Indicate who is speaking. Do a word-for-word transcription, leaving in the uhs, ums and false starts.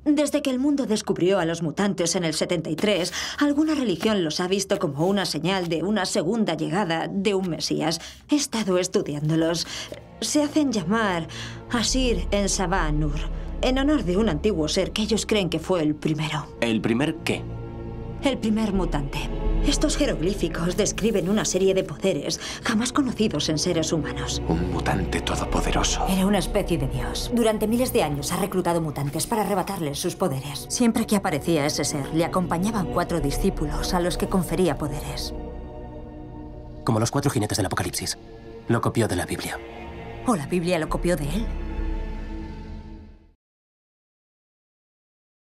Speaker 1: Desde que el mundo descubrió a los mutantes en el setenta y tres, alguna religión los ha visto como una señal de una segunda llegada de un Mesías. He estado estudiándolos. Se hacen llamar Asir en Sabah Nur, en honor de un antiguo ser que ellos creen que fue el primero.
Speaker 2: ¿El primer qué?
Speaker 1: El primer mutante. Estos jeroglíficos describen una serie de poderes jamás conocidos en seres humanos.
Speaker 2: Un mutante todopoderoso.
Speaker 1: Era una especie de dios. Durante miles de años ha reclutado mutantes para arrebatarles sus poderes. Siempre que aparecía ese ser, le acompañaban cuatro discípulos a los que confería poderes.
Speaker 2: Como los cuatro jinetes del Apocalipsis. Lo copió de la Biblia.
Speaker 1: ¿O la Biblia lo copió de él?